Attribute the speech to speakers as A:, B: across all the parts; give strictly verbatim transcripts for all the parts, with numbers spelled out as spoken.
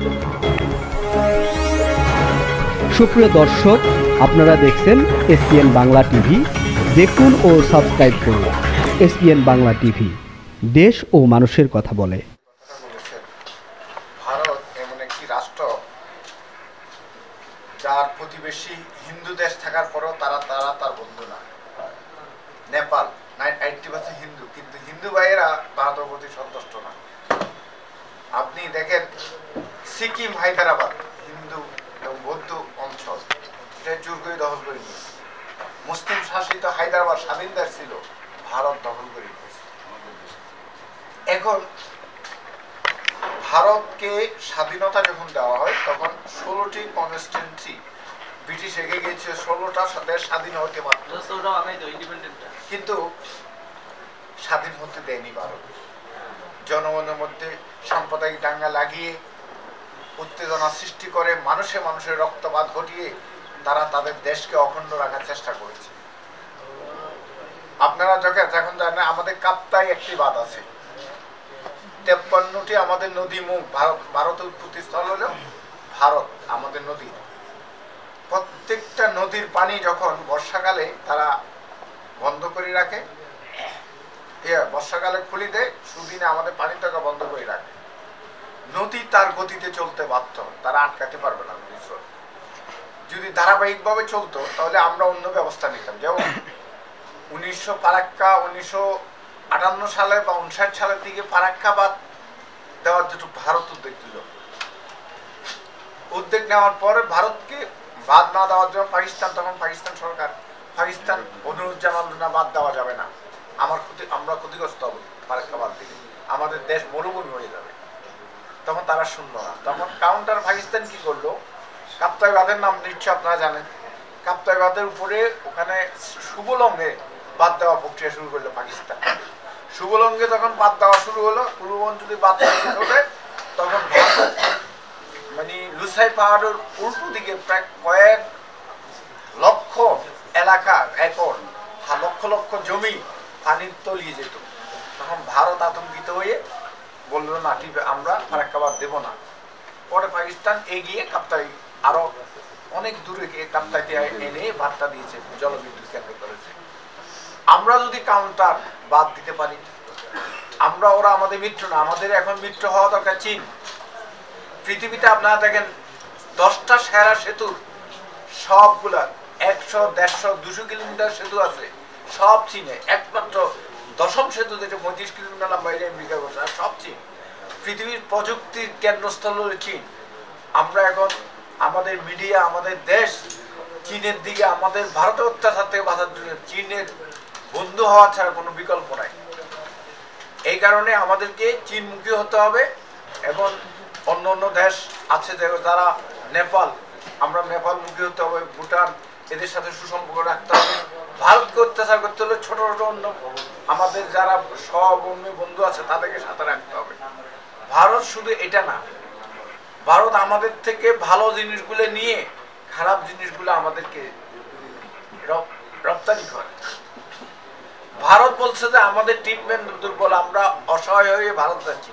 A: সুপ্রিয় দর্শক, আপনারা দেখছেন এসপিএন বাংলা টিভি। দেখুন ও সাবস্ক্রাইব করুন এসপিএন বাংলা টিভি, দেশ ও মানুষের কথা বলে।
B: ভারত এমন একটি রাষ্ট্র যার প্রতিবেশী হিন্দু দেশ থাকার পরেও তারা তারা তার বন্ধু না। নেপাল নাইনটি পার্সেন্ট হিন্দু, কিন্তু হিন্দু ভাইয়েরা ভারতের প্রতি সন্তুষ্ট না। আপনি দেখেন সিকিম, হায়দ্রাবাদ হিন্দু এবং বৌদ্ধ অঞ্চল, এটা জোর করে দখল করে নিয়েছে। মুসলিম শাসিত হায়দ্রাবাদ স্বাধীন দেশ ছিল, ভারত দখল করে নিয়েছে। এখন ভারতকে স্বাধীনতা যখন দেওয়া হয় তখন ষোলোটি কনস্টিটিউয়েন্সি ব্রিটিশ এগিয়ে গিয়েছে, ষোলোটা দেশ স্বাধীন হতে পারত, কিন্তু স্বাধীন হতে দেয়নি ভারত। জনগণের মধ্যে সাম্প্রদায়িক দাঙ্গা লাগিয়ে উত্তেজনা সৃষ্টি করে মানুষে মানুষের রক্তপাত ঘটিয়ে তারা তাদের দেশকে অখণ্ড রাখার চেষ্টা করেছে। আপনারা যখন যখন জানেন আমাদের কাপ্তাই একটি বাঁধ আছে, তেপ্পান্নটি আমাদের নদী মুখ, ভারত ভারতের উৎপত্তিস্থল হলো ভারত। আমাদের নদী, প্রত্যেকটা নদীর পানি যখন বর্ষাকালে তারা বন্ধ করে রাখে, বর্ষাকালে খুলে দেয়, সুদিনে আমাদের পানি টাকা বন্ধ করে রাখে। নদী তার গতিতে চলতে বাধ্য, তারা আটকাতে পারবে না। যদি ধারাবাহিকভাবে চলতো তাহলে আমরা অন্য ব্যবস্থা নিতাম। যেমন উনিশশো ফারাক্কা উনিশশো আটান্ন সালে বা উনষাট সালের দিকে ফারাক্কা বাঁধ দেওয়ার যেটু ভারত উদ্যোগ দিল। উদ্যোগ নেওয়ার পরে ভারতকে বাদ না দেওয়ার জন্য পাকিস্তান, তখন পাকিস্তান সরকার পাকিস্তান অনুরোধ জানালো না, বাদ দেওয়া যাবে না, আমার ক্ষতি, আমরা ক্ষতিগ্রস্ত হবো ফারাক্কা বাঁধ দিকে, আমাদের দেশ মরুভূমি হয়ে যাবে। তখন তারা শুনলো না। তখন কাউন্টার পাকিস্তান কি করলো, কাপ্তাই বাঁধের নাম নিশ্চয় আপনারা জানেন, কাপ্তাই বাঁধের উপরে ওখানে সুবলঙ্গে বাদ দেওয়া প্রক্রিয়া শুরু করলো পাকিস্তান। সুবলঙ্গে যখন বাদ দেওয়া শুরু হলো, পূর্ববন যদি বাদ দেওয়া তখন মানে লুসাই পাহাড়ের উল্টো দিকে প্রায় কয়েক লক্ষ এলাকা, একর লক্ষ লক্ষ জমি পানির তলিয়ে যেত। তখন ভারত আতঙ্কিত হয়ে বললো না, ঠিক আমরা ফারাক্কা বাঁধ দেবো না। পরে পাকিস্তান এগিয়ে কাপ্তাই আরো অনেক দূরে গিয়ে কাপ্তাইতে এনে বার্তা দিয়েছে, জলবিদ্যুৎ কেন্দ্র করেছে। আমরা যদি কাউন্টার বাদ দিতে পারি, আমরা, ওরা আমাদের মিত্র না, আমাদের এখন মিত্র হওয়া দরকার চীন। পৃথিবীতে আপনারা দেখেন দশটা সেরা সেতুর সবগুলা একশো দেড়শো দুশো কিলোমিটার সেতু আছে, সব চীনে। একমাত্র দশম সেতু যেটা পঁয়ত্রিশ কিলোমিটার লম্বা, এটা আমেরিকা বসে, আর সব চীন। পৃথিবীর প্রযুক্তির কেন্দ্রস্থল হল চীন। আমরা এখন আমাদের মিডিয়া, আমাদের দেশ চীনের দিকে, আমাদের ভারতের অত্যাচার থেকে বাঁচার জন্য চীনের বন্ধু হওয়া ছাড়া কোনো বিকল্প নাই। এই কারণে আমাদেরকে চীনমুখী হতে হবে। এবং অন্য অন্য দেশ আছে যারা, নেপাল, আমরা নেপালমুখী হতে হবে, ভুটান, এদের সাথে সুসম্পর্ক রাখতে হবে। ভারতকে অত্যাচার করতে হলে ছোট ছোট অন্য আমাদের যারা সহকর্মী বন্ধু আছে তাদেরকে সাথে রাখতে হবে। ভারত শুধু এটা না, ভারত আমাদের থেকে ভালো জিনিসগুলো নিয়ে খারাপ জিনিসগুলো আমাদেরকে রপ্তানি করে। ভারত বলছে যে আমাদের ট্রিটমেন্ট দুর্বল, আমরা অসহায় হয়ে ভারত যাচ্ছি।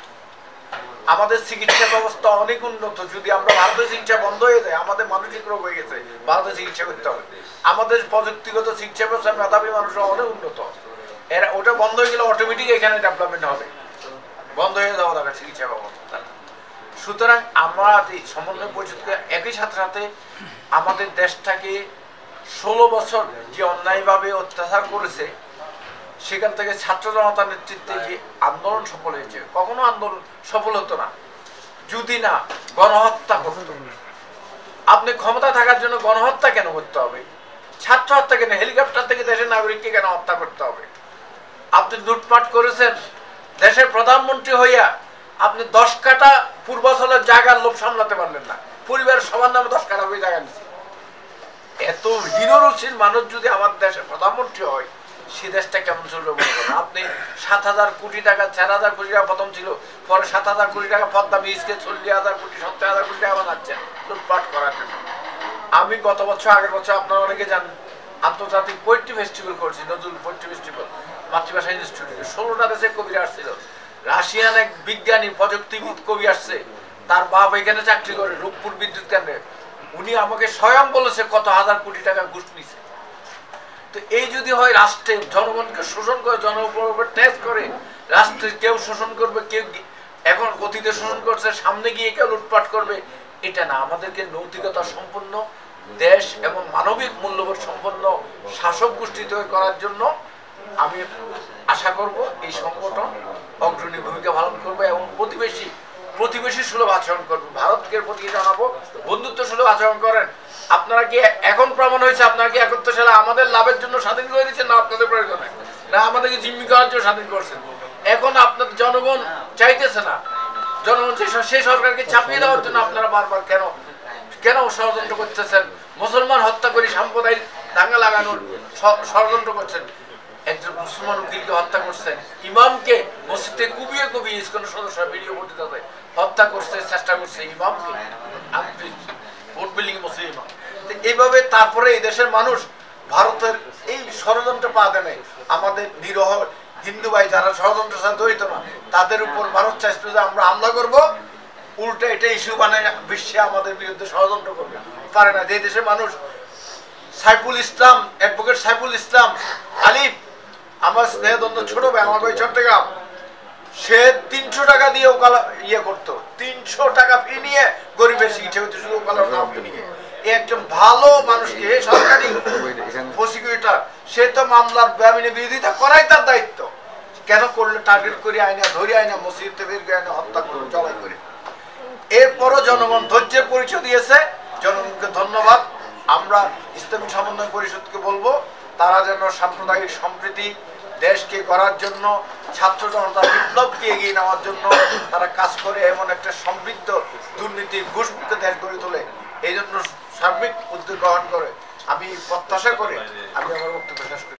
B: আমাদের চিকিৎসা ব্যবস্থা অনেক উন্নত। যদি আমরা ভারতের চিকিৎসা বন্ধ হয়ে যায়, আমাদের মানসিক রোগ হয়ে গেছে, ভারতের চিকিৎসা করতে হবে। আমাদের প্রযুক্তিগত চিকিৎসা ব্যবস্থা, মেধাবী মানুষ অনেক উন্নত, এরা ওটা বন্ধ হয়ে গেলে অটোমেটিক এখানে ডেভেলপমেন্ট হবে, বন্ধ হয়ে যাওয়া দরকার চিকিৎসা ব্যবস্থা। সুতরাং আমরা সমন্বয় পরিষদকে একই সাথে সাথে আমাদের দেশটাকে ষোলো বছর যে অন্যায়ভাবে অত্যাচার করেছে, সেখান থেকে ছাত্র জনতার নেতৃত্বে যে আন্দোলন সফল হয়েছে, কখনো আন্দোলন সফল হতো না যদি না গণহত্যা করত। আপনি ক্ষমতা থাকার জন্য গণহত্যা কেন করতে হবে? ছাত্র হত্যা কেন? হেলিকপ্টার থেকে দেশের নাগরিককে কেন হত্যা করতে হবে? আপনি লুটপাট করেছেন, দেশের প্রধানমন্ত্রী হইয়া আপনি দশ কাটা পূর্বাঞ্চলের জায়গার লোভ সামলাতে পারলেন না, পরিবারের সবার নামে দশ কাটা হয়ে জায়গা নিচ্ছে। এত হিরোরসির মানুষ যদি আমার দেশের প্রধানমন্ত্রী হয়, সে দেশটা কেমন চলবে মনে করেন আপনি? সাত হাজার কোটি টাকা, চার হাজার কোটি টাকা প্রথম ছিল, পরে সাত হাজার কোটি টাকা পদ্মা ব্রিজকে চল্লিশ হাজার কোটি সত্তর হাজার কোটি টাকা বানাচ্ছেন লুটপাট করার জন্য। আমি গত বছর, আগের বছর আপনারা অনেকে জানেন, আন্তর্জাতিক পোয়েট্রি ফেস্টিভ্যাল করছি, নজরুল পোয়েট্রি ফেস্টিভ্যাল মাতৃভাষা ইনস্টিটিউটে। ষোলোটা দেশে কবিরা আসছিল, রাশিয়ান এক বিজ্ঞানী প্রযুক্তিবিদ কবি আসছে, তার বাপ এখানে চাকরি করে রূপপুর বিদ্যুৎ কেন্দ্রে, উনি আমাকে স্বয়ং বলেছে কত হাজার কোটি টাকা ঘুষ নিছে। তো এই যদি হয় রাষ্ট্রে জনগণকে শোষণ করে, জনগণের উপর ট্যাক্স করে, রাষ্ট্রে কেউ শোষণ করবে, কেউ এখন অতীতে শোষণ করছে, সামনে গিয়ে কেউ লুটপাট করবে, এটা না। আমাদেরকে নৈতিকতা সম্পন্ন দেশ এবং মানবিক মূল্যবোধ সম্পন্ন শাসক গোষ্ঠী তৈরি করার জন্য আমি আশা করব এই সংগঠন অগ্রণী ভূমিকা পালন করবে এবং প্রতিবেশী প্রতিবেশী সুলভ আচরণ করবে। ভারতকে প্রতি জানাবো বন্ধুত্ব সুলভ আচরণ করেন। আপনারা কি এখন প্রমাণ হয়েছে আপনারা কি একাত্তর সালে আমাদের লাভের জন্য স্বাধীন করে দিচ্ছেন, না আপনাদের প্রয়োজনে, না আমাদেরকে জিম্মি করার জন্য স্বাধীন করছেন? এখন আপনাদের জনগণ চাইতেছে না, জনগণ সেই সরকারকে চাপিয়ে দেওয়ার জন্য আপনারা বারবার কেন কেন ষড়যন্ত্র করতেছেন? মুসলমান হত্যা করে সাম্প্রদায়িক দাঙ্গা লাগানোর ষড়যন্ত্র করছেন। একজন মুসলমান উকিলকে হত্যা করছেন, ইমামকে মসজিদে কুবিয়ে কুবিয়ে ইসকনের সদস্যরা ভিডিও বর্তিতে হত্যা করছে, চেষ্টা করছে ইমামকে, ভোট বিল্ডিং মুসলিম ইমাম। এইভাবে তারপরে এই দেশের মানুষ ভারতের এই ষড়যন্ত্র পা দেয়। আমাদের নিরহ হিন্দু ভাই যারা ষড়যন্ত্রের সাথে জড়িত না, তাদের উপর ভারত চাইছে যে আমরা হামলা করব, উল্টা এটা ইস্যু বানায় বিশ্বে আমাদের বিরুদ্ধে ষড়যন্ত্র করবে পারে না। যে দেশের মানুষ সাইফুল ইসলাম, অ্যাডভোকেট সাইফুল ইসলাম আলিফ, আমার স্নেহদন্দ ছোট ভাই, আমার ভাই চট্টগ্রাম, সে তিনশো টাকা দিয়ে ওকালা ইয়ে করতো, তিনশো টাকা ফি নিয়ে গরিবের চিকিৎসা করতে, শুধু ওকালার নাম নিয়ে। একজন ভালো মানুষকে সরকারি প্রসিকিউটর, সে তো মামলার জামিনে বিরোধিতা করাই তার দায়িত্ব, কেন করলে টার্গেট করে আইনা ধরে আইনা মসজিদে বের করে আইনা হত্যা করে জবাই করে। এরপরও জনগণ ধৈর্যের পরিচয় দিয়েছে, জনগণকে ধন্যবাদ। আমরা ইসলামী সমন্বয় পরিষদকে বলবো তারা যেন সাম্প্রদায়িক সম্প্রীতি দেশকে গড়ার জন্য, ছাত্র জনতার বিপ্লবকে এগিয়ে নেওয়ার জন্য তারা কাজ করে, এমন একটা সমৃদ্ধ দুর্নীতি ঘুষমুক্ত দেশ গড়ে তোলে, এই জন্য সার্বিক উদ্যোগ গ্রহণ করে আমি প্রত্যাশা করে আমি আমার বক্তব্য শেষ করি।